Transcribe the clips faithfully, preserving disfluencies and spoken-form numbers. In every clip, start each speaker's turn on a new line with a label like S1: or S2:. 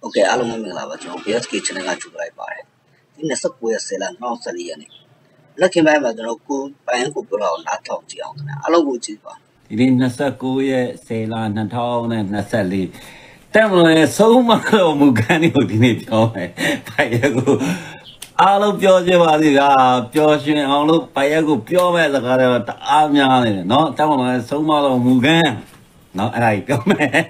S1: Okay, I don't know about B S K channel got you right by. In the subway, sell and not selling it. Lucky my mother, no good, by and go out, not talk to you. I don't go cheaper.
S2: In Nasakuya, Sela, Natal, and Nasali. Tamil so much of Mugani in it. Payago. All of Georgia, Georgia, all of Payago, pure as a Amyan, no, Tamil so much of Mugan. No, I go.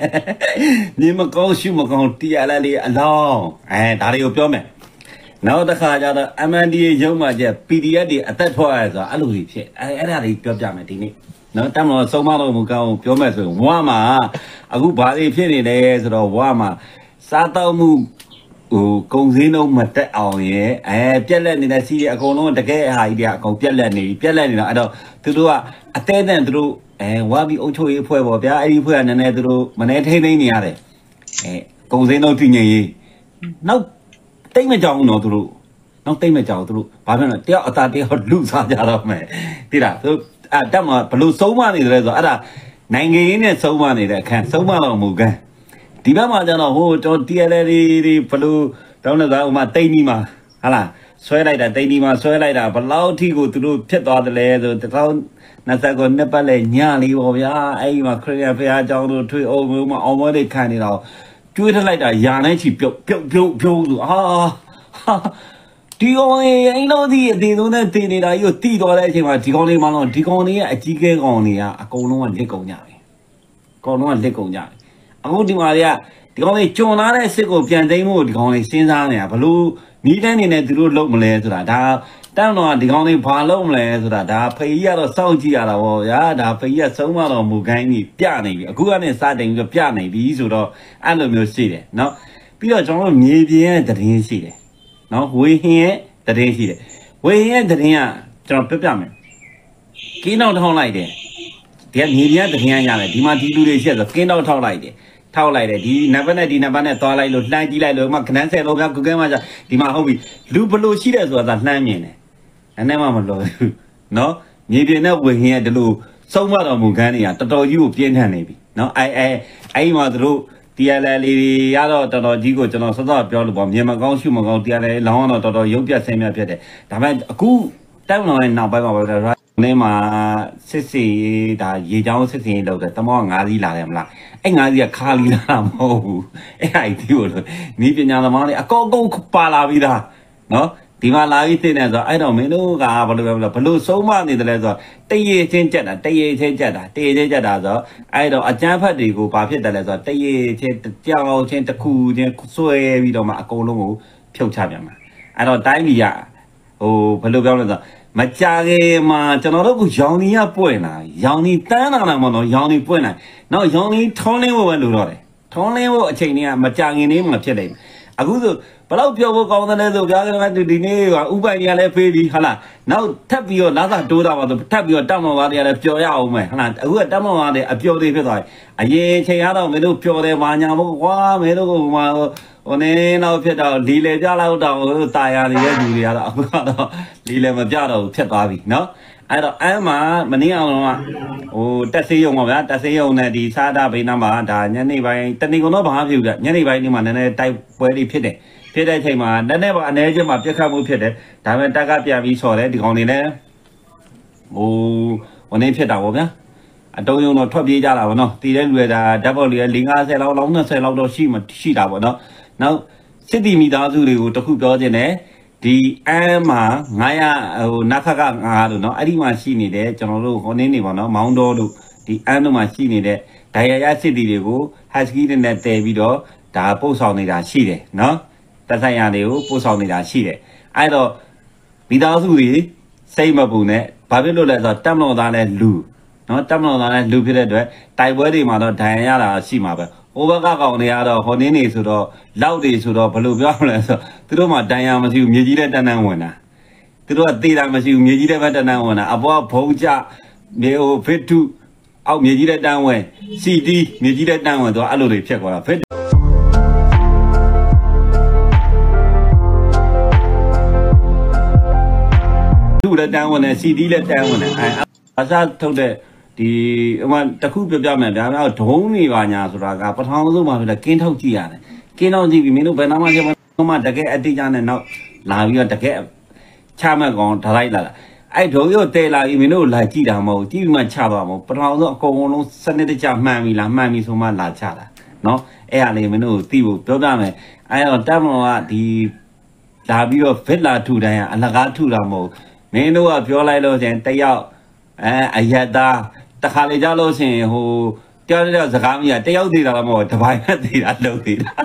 S2: Nimako Shumakon, Tialali alone, and Dario Pome. Now the Kajada, Amandi, Yoma, P D A, at that was a Aluhi, I had a Piojamatini. No, Tamil so much of Mugan, Piomas, Wama, a good body penny days or Wama, Sato Mu. Cosino Mate on ye, and Pialan in a sea, a cono, the gay idea, con Pialani, Pialani, I don't to do a attendant through, and Wabi Ocho Pueblo, Piaipu and Nedro, Manete Niare, Cosino Tini. No, take me down, no through. No, take me down through. Pardon, tell a tatty or lose out of me. Tira, so at Dama, Palu so many, there's other nine in so many that can so much Mugan. Tibama jano ho to tiare palu tauna da ma tainima hala swai lai da tainima swai lai da balau thi ko tu lu phit twa de le so tao nasa ko ne pat le nya li bo bya ai ma khriya phaya chang lu thwe au mo ma aw mo de khan ni da chwe thak lai da ya nai chi pyau pyau pyau pyau so ha di kong ni ai lo di a tin so ne tin ni da yo ti twa de a chain ma di kong ni ma lo di kong ni a ji ke kong ni a a kong long ka lit kong nya bi kong long ka lit kong nya I go to Maria, the only Jonah Sigo Piantemo, the only Sinzania, Blue, Nidan in a true local to that. Down on the only Palom to that, Paya or Sautia or Yada, Paya Soma or Mugani, Piani, a good and starting the piano, the Isudo, and the music. No, Peter John, maybe the Rin City. No, we here the Rin City. We here the Ria, John Peppermint. Kino don't like it. The media, the Hiana, Dimati do the share of Kino don't like it. Tao like that, he never let in a banner, Tola, ninety like the Macanese, Loga, Gugamaja, Dimahobi, Lupolo, she does was that nine. And never no, maybe enough we hear the Lu, so much of Mugania, to tell you, Piena Navy. No, I, I, I want to the Lady Yado, Jigo, Jono, Soda, Piolabom, Yamagon, Shumagon, the Laon, or Yopia, Semia Piede. That a cool down now by our name, Sissy, that ye don't see the Tamong Ali Lamla. Anh ai đi khá lý làm hầu ai tiêu rồi ní bên nhà làm ăn đi à có có pa la vida nó thì mà la cái tên này rồi ai đâu mấy nó gà vào được là phải lưu số mà thì là rồi tây ye trên trận à tây ye trên trận à tây ye trên trận à rồi ai đâu à cha phát đi của bà phía đây là rồi tây ye trên treo trên tắc khu trên xuôi vì đâu mà cô nó ngủ phiêu chạp mà ai đâu tái vì à ồ phải lưu vào là rồi mà cha cái mà cho nó đó cũng giàu ní à bồi này giàu ní tan nào mà nó giàu ní bồi này nó giàu ní thôn lên vô luôn rồi thôn lên vô chuyện này mà cha cái này mà chết đấy à cũng rồi bắt đầu phiêu vô con này rồi cha cái này từ đi này và u bảy nhà này phê đi hả là nó thấp vô lá ra đôi đầu vào thấp vô đâm vào đi là phiêu nhau mà hả là ừ đâm vào đi phiêu đi phiêu rồi à ye chơi hả đâu mấy đứa phiêu đi mà nhà vô quá mấy đứa mà oné nào phiêu đâu đi lên ra lâu đâu tài à đi gì đi à đâu đi lên mà ra đâu phiêu vào đi nó ai đó ai mà mình nghĩ ông mà ô ta sử dụng mà ta sử dụng này đi xa đa bên nam mà ta nhớ này vậy ta này có nó bảo phiêu được nhớ này vậy nhưng mà này tay quay đi phiêu đấy phiêu đấy thì mà này này mà này chứ mà phiêu không phiêu đấy ta mới ta cái bia bị sỏi đấy thì còn này này ô oné phiêu đâu nhá à tôi dùng nó thoát đi ra là nó thì đấy người là double liền lính A xe lâu lóng nó xe lâu đâu xí mà xí đào nó nó sẽ đi mi đào rồi tôi không biết gì này thì em mà ngay à nakaga ngà rồi nó ai mà xí này đấy cho nó luôn hôm nay này mà nó mong đồ được thì em mà xí này đấy đại gia sẽ đi được hay cái này là tại vì đó đã bố sau này đã xí đấy nó tại sao nhà đều bố sau này đã xí đấy ai đó mi đào rồi xây mà bù này bà biết lúc là giờ tâm lòng ta là lù nó tâm lòng ta là lù phía đấy tại bữa đi mà nó đại gia là xí mà vậy over các con này à đó hôm nay này số đó lâu đi số đó phải lưu biểu là số từ đó mà đại gia mà chịu nhiều gì đấy đàn ông nè từ đó tây ra mà chịu nhiều gì đấy phải đàn ông nè à bao phong cha nhiều phết thu ao nhiều gì đấy đàn ông xê đê nhiều gì đấy đàn ông đó alo đấy check qua phết thu đấy đàn ông này xê đê đấy đàn ông này à à sao thôi đấy thì mà ta cứ biểu biểu mà biểu biểu thốn gì vào nhà rồi là bắt hàng rồi mà là kiến thâu chi à kino di minu benama je benama dake ati jane now la biyo dake chama gong thalai la ai do yo te la minu la ji da mo ji ma cha ba mo patama so akong long sanit de cha man mi la man mi so ma la cha la no ai ya le minu ti bu pyo ta me ai do ta mo ka di la biyo fit la thu dan ya alaga thu da mo minu ka pyo lai lo sin tayaw eh ayata ta kha le ja lo sin ho tyaw tyaw saka mi ya tayaw thi da la mo ta bai na thi da lo thi da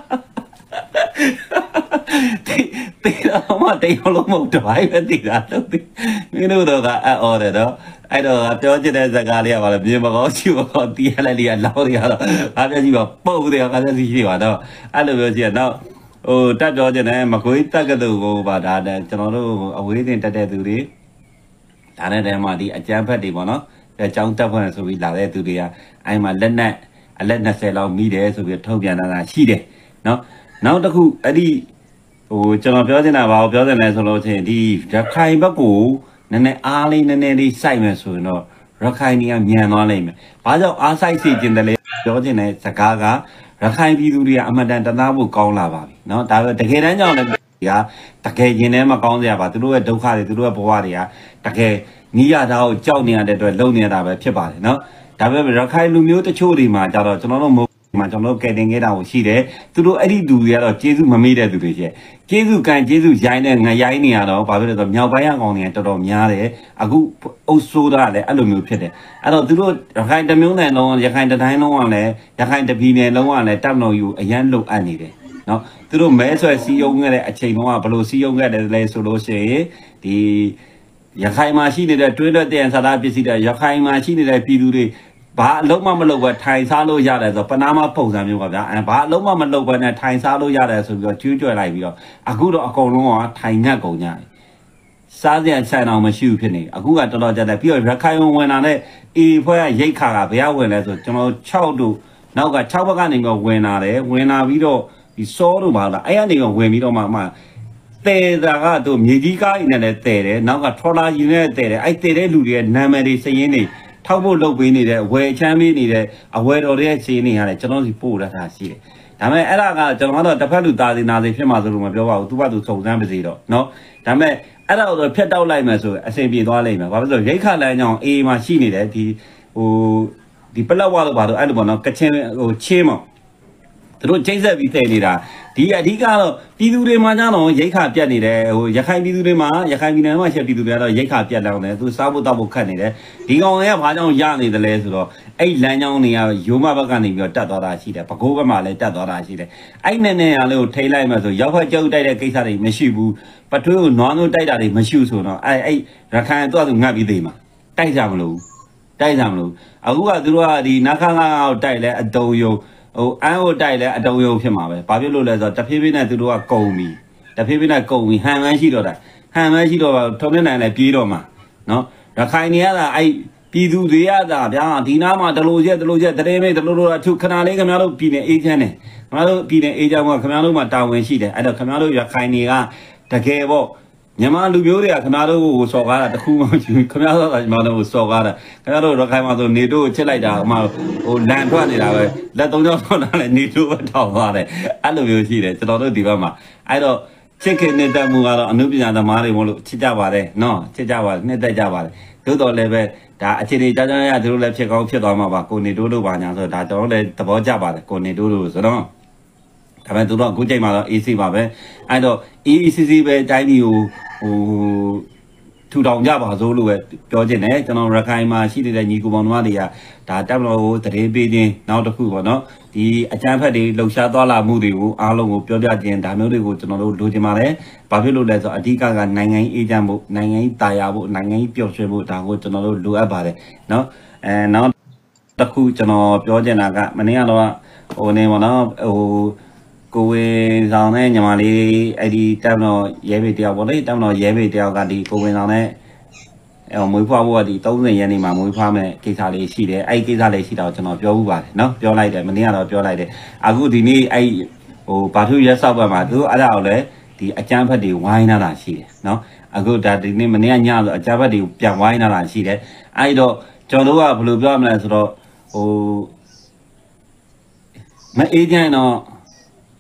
S2: ตีเรามาตีเราลงมุกถวายไปตีเราตีไม่รู้ตัวก็อ๋อเด้อไอ้ตัวเจ้าจีนสกาเรียว่าเลยมีมาเขาชิวเขาตีอะไรเรียนเราเรียนเราอาจจะจีบปุ๊บเดียวอาจจะสิว่าเนาะไอ้เราเบียร์เนาะโอ้ถ้าเจ้าจีนมาคุยตั้งกันดูก็ว่าได้แต่ကျွန်တော်တို့အဝေးတင်တက်တဲ့သူတွေဒါနဲ့တည်းမှာဒီအကျန်းဖက်တွေပေါ့နော်အဲចောင်းတက်ဖွင့်ဆိုပြီးလာတဲ့သူတွေကအဲ့မှာလက်နဲ့အလက်ยี่สิบလောက်မိတယ်ဆိုပြီးထုတ်ပြန်တာရှိတယ်เนาะနောက်တစ်ခုအဲ့ဒီဟိုကျွန်တော်ပြောနေတာပါပြောနေလဲဆိုလို့ချင်းဒီရခိုင်ဘက်ကိုနည်းနည်းအားလေးနည်းနည်းလေးစိုက်မယ်ဆိုရင်တော့ရခိုင်နေကမြန်သွားလိမ့်မယ်။ဘာကြောင့်အားစိုက်စီခြင်းတယ်လဲပြောချင်တဲ့စကားကရခိုင်ပြည်သူတွေကအမတန်တသားဖို့ကောင်းလာပါပြီ။နော်ဒါပဲတကယ်တမ်းကြောင့်လည်းဒီကတကယ်ရင်ထဲမှာကောင်းစရာပါသူတို့ရဲ့ဒုက္ခတွေသူတို့ရဲ့ဘဝတွေကတကယ်နီးရတာကိုကြောက်နေရတဲ့အတွက်လုံနေတာပဲဖြစ်ပါတယ်နော်။ဒါပေမဲ့ရခိုင်လူမျိုးတချို့တွေမှာကြတော့ကျွန်တော်တို့မှာကျွန်တော်တို့ကဲတင်ခဲ့တာကိုရှိတယ်သူတို့အဲ့ဒီသူတွေကတော့ကျေးဇူးမမေ့တဲ့သူတွေရှိကျေးဇူးကံကျေးဇူးရိုင်းတဲ့ငရိုင်းနေရတော့ဘာဖြစ်လဲဆိုတော့မြောက်ပိုင်းကောင်တွေတော်တော်များတယ်အခုအုပ်ဆိုးတာလည်းအဲ့လိုမျိုးဖြစ်တယ်အဲ့တော့သူတို့ရခိုင်တမျိုးနယ်လုံးရခိုင်တိုင်းလုံးကလည်းရခိုင်တပြည်နယ်လုံးကလည်းတပ်မတော်ယူအရန်လုံအပ်နေတယ်နော်သူတို့မဲဆွဲစီယုံခဲ့တဲ့အချိန်တုန်းကဘလို့စီယုံခဲ့တယ်လဲဆိုလို့ရှိရင်ဒီရခိုင်မှာရှိနေတဲ့တွင်းတဲ့တန်ဆာတာပစ္စည်းတွေရခိုင်မှာရှိနေတဲ့ပြည်သူတွေဘာအလုံးမမလုပ်ပဲထိုင်စားလို့ရတယ်ဆိုပနာမပုံစံမျိုးပါဗျာအဲဘာအလုံးမမလုပ်ပဲနဲ့ထိုင်စားလို့ရတယ်ဆိုပြီးတော့ကျွေးကြွယ်လိုက်ပြီးတော့အခုတော့အကုန်လုံးကထိုင်ငတ်ကုန်ကြတယ်စားစရာဆိုင်အောင်မရှိဘူးဖြစ်နေအခုကတော်တော်ကြတယ်ပြီးတော့ရခိုင်ဝင်လာတဲ့အေဖွဲ့ကရိတ်ခါကဘယ်ကဝင်လဲဆိုကျွန်တော်၆တို့နောက်က၆ဘက်ကနေတော့ဝင်လာတယ်ဝင်လာပြီးတော့ဒီစောတို့ပါလားအဲ့ကနေတော့ဝင်ပြီးတော့မှမှတဲတာကတော့မြေကြီးကားကြီးနဲ့လည်းတဲတယ်နောက်ကထော်လာကြီးနဲ့တဲတယ်အဲ့တဲတဲ့လူတွေရဲ့နာမည်တွေစရင်းတွေထောက်ဖို့လုပ်ပေးနေတဲ့အဝယ်ချမ်းပေးနေတဲ့အဝယ်တော်တွေရဲ့ခြေနေရတယ်ကျွန်တော်စီပို့ရတာရှိတယ်ဒါပေမဲ့အဲ့ဒါကကျွန်တော်ကတော့တစ်ဖက်လူသားစီနာစီဖြစ်မှာဆိုလို့မပြောပါဘူးသူ့ဘာသူစုံစမ်းပါစေတော့เนาะဒါပေမဲ့အဲ့ဒါတော့ဖြတ်တောက်လိုက်မယ်ဆိုအဆင်ပြေသွားလိမ့်မယ်ဘာဖြစ်လို့ရိတ်ခါလမ်းကြောင်းအေးမှာရှိနေတယ်ဒီဟိုဒီပလက်ဝါလို့ပါတော့အဲ့လိုပေါ့နော်ကချင်းဟိုချင်းမောင်သူတို့ချိန်ဆက်ပြီးထည့်နေတာဒီအဓိကတော့ပြည်သူတွေမှာကျတော့ရိတ်ခါပြတ်နေတယ်ဟိုရခိုင်ပြည်သူတွေမှာရခိုင်ပြည်နယ်မှာချက်ပြည်သူတွေကတော့ရိတ်ခါပြတ်လောင်တယ်သူစားဖို့တောက်ဖို့ခတ်နေတယ်ဒီကောင်တွေကဘာကြောင့်ရနေတယ်လဲဆိုတော့အဲ့လမ်းကြောင်းတွေကရိုးမဘက်ကနေပြီးတော့တက်သွားတာရှိတယ်ပဲခူးဘက်မှာလည်းတက်သွားတာရှိတယ်အဲ့နဲ့နဲ့အားလို့ထိလိုက်မှဆိုရောက်ခက်ကြောက်တိုက်တဲ့ကိစ္စတွေမရှိဘူးပထွေးကိုနွားနိုးတိုက်တာတွေမရှိဘူးဆိုတော့အဲ့အဲ့ရခိုင်တော့သူငတ်ပြီးသေးမှာတိုက်ကြမလို့တိုက်ကြမလို့အခုကသူတို့ကဒီနခန်းကားကိုတိုက်လဲအတုံယုံဟိုအန်းကိုတိုက်လဲအတုံယုံဖြစ်မှာပဲဘာဖြစ်လို့လဲဆိုတော့တဖြည်းဖြည်းနဲ့သူတို့ကကုံပြီတဖြည်းဖြည်းနဲ့ကုံပြီဟန်မှန်းရှိတော့တာဟန်မှန်းရှိတော့ထုံးနေနိုင်လဲပြေးတော့မှာနော်ရခိုင်နေရတာအဲ့ပြည်သူတွေရတာဗျာဒီနားမှာတလူချက်တလူချက်တရေမိတ်တလူလူထုခဏလေးခင်ဗျားတို့ပြည်နေအေးချမ်းတယ်ခင်ဗျားတို့ပြည်နေအေးချမ်းကခင်ဗျားတို့မှာတာဝန်ရှိတယ်အဲ့တော့ခင်ဗျားတို့ရခိုင်တွေကတကယ်ပေါ့မြန်မာလူမျိုးတွေကခင်ဗျားတို့ကိုစော်ကားတာတခုမှမရှိဘူးခင်ဗျားတို့ကမြန်မာတို့ကိုစော်ကားတာခင်ဗျားတို့ရခိုင်မှာဆိုနေတို့ကိုချစ်လိုက်တာဟိုမှာဟိုလန်ထွက်နေတာပဲလက်သုံးချောင်းထောက်တာလည်းနေတို့ပဲထောက်သွားတယ်အဲ့လိုမျိုးရှိတယ်ကျွန်တော်တို့ဒီဘက်မှာအဲ့တော့ချစ်ခင်နေတဲ့မှုကတော့အနုပညာသမားတွေမို့လို့ချစ်ကြပါတယ်နော်ချစ်ကြပါတယ်နှစ်သက်ကြပါတယ်သို့တော်လည်းပဲဒါအခြေအနေကြားကြားရသူတို့လည်းဖြစ်ကောင်းဖြစ်သွားမှာပါကိုနေတို့တို့ပါညာဆိုတော့ဒါကျွန်တော်လည်းသဘောကျပါတယ်ကိုနေတို့တို့ဆိုတော့ဒါပေမဲ့သူတို့အခုချိန်မှာတော့ A C ပါပဲအဲ့တော့ A C C ပဲတိုင်းပြည်ကိုဟိုထူထောင်ကြပါစို့လို့ပဲပြောချင်တယ်ကျွန်တော်ရခိုင်မှာရှိနေတဲ့ညီကိုပေါင်းတို့တွေကဒါတက်မလို့ကိုတရေပေးခြင်းနောက်တစ်ခုပေါ့နော်ဒီအကြမ်းဖက်တွေလှုပ်ရှားသွားလာမှုတွေကိုအားလုံးကိုပြောပြခြင်းဒါမျိုးတွေကိုကျွန်တော်တို့လိုချင်ပါတယ်ဘာဖြစ်လို့လဲဆိုတော့အဓိကကနိုင်ငံရေးအေဂျင့်ဖို့နိုင်ငံရေးတာယာဖို့နိုင်ငံရေးပျော်ရွှင်ဖို့ဒါကိုကျွန်တော်တို့လိုအပ်ပါတယ်နော်အဲနောက်တစ်ခုကျွန်တော်ပြောချင်တာကမနေ့ကတော့ဟိုနေပေါ့နော်ဟိုကိုဝင်ဆောင်တဲ့ညီမလေးအဲ့ဒီတက်မလို့ရဲဘေးတယောက်ပေါ့လေတက်မလို့ရဲဘေးတယောက်ကဒီကိုဝင်ဆောင်တဲ့အဲမွေးဖွားဖို့ကဒီသုံးဆယ်ရက်နေမှာမွေးဖွားမဲ့ကိစ္စလေးရှိတယ်အဲ့ဒီကိစ္စလေးရှိတာကိုကျွန်တော်ပြောဥပါတယ်နော်ပြောလိုက်တယ်မနေ့ကတော့ပြောလိုက်တယ်အခုဒီနေ့အဲ့ဟိုဘာသူရက်ဆောက်ဘက်မှာသူအဲ့ဒါကိုလည်းဒီအကြမ်းဖက်တွေဝိုင်းလာတာရှိတယ်နော်အခုဒါဒီနေ့မနေ့ကညဆိုအကြမ်းဖက်တွေပြန်ဝိုင်းလာတာရှိတယ်အဲ့တော့ကျွန်တော်တို့ကဘယ်လိုပြောရမလဲဆိုတော့ဟိုမအေးကြတော့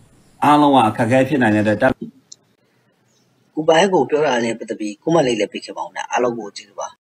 S2: အားလုံးကအခက်အခဲဖြစ်နိုင်တဲ့အတွက်
S1: ကိုပိုင်ကိုပြောတာလည်းပတ်သက်ပြီးကိုမလေးလည်းပြခဲ့ပါအောင်နော်အားလုံးကိုကျေးဇူးပါ